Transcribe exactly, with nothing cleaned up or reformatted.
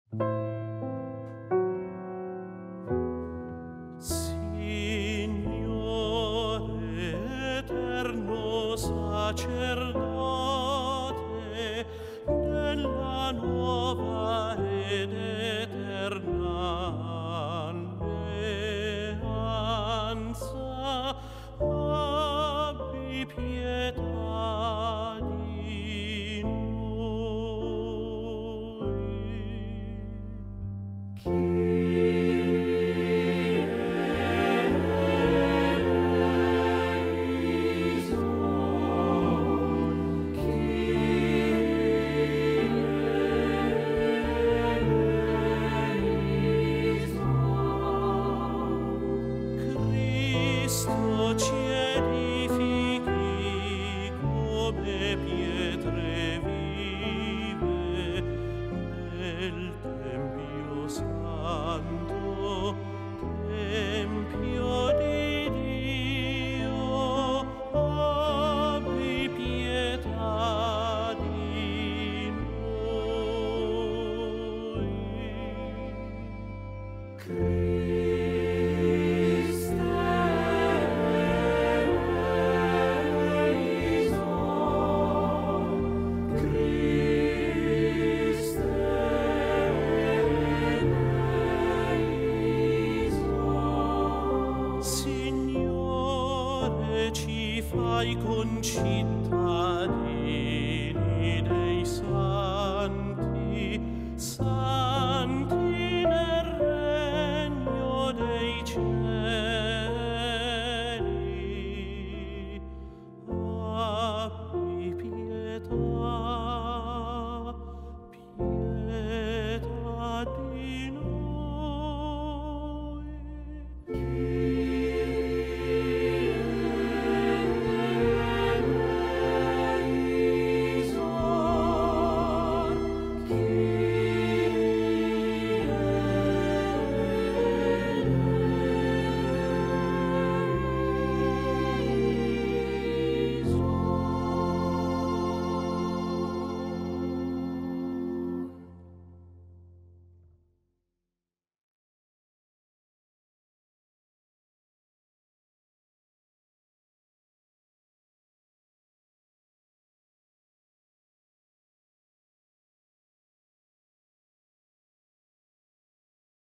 Signore eterno sacerdote della nuova ed eterna alleanza, abbi pietà di noi. Cristo ci edifichi come pietre vive nel Tempio Santo, Tempio di Dio, abbi pietà di noi. Signore, ci fai concitto